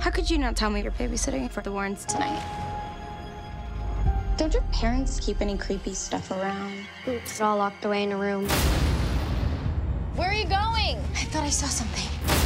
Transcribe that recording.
How could you not tell me you're babysitting for the Warrens tonight? Don't your parents keep any creepy stuff around? It's all locked away in a room. Where are you going? I thought I saw something.